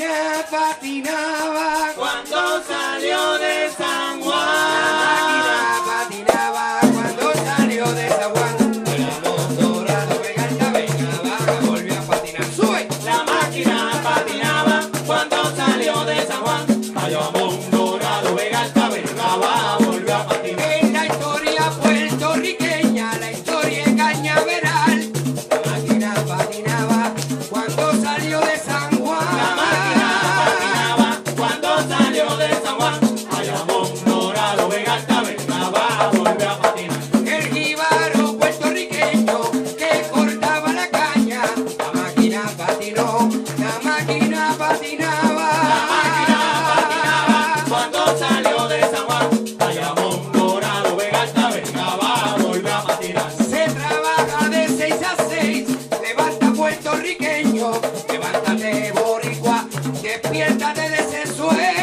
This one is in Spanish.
máquina patinaba cuando salió de San La Juan. máquina patinaba cuando salió de San Juan. El Dorado Vega Altavenga volvió a patinar. ¡Sube! La máquina patinaba cuando salió de San Juan. Bayamón, Dorado, Vega Alta, Venaba, volvió a patinar. En la historia puertorriqueña, la historia en Cañaveral, la máquina patinaba cuando salió de San Juan. La máquina patinaba cuando salió de San Juan. Bayamón, Dorado, Vega Alta, Venaba, volvió a patinar. El jíbaro puertorriqueño que cortaba la caña, la máquina patinó, la máquina patinaba. La máquina patinaba cuando salió de San Juan. Bayamón, Dorado, Vega Alta, Venaba, volvió a patinar. Se trabaja de 6 a 6, levanta puertorriqueño, levántate boricua, despiértate de ese sueño.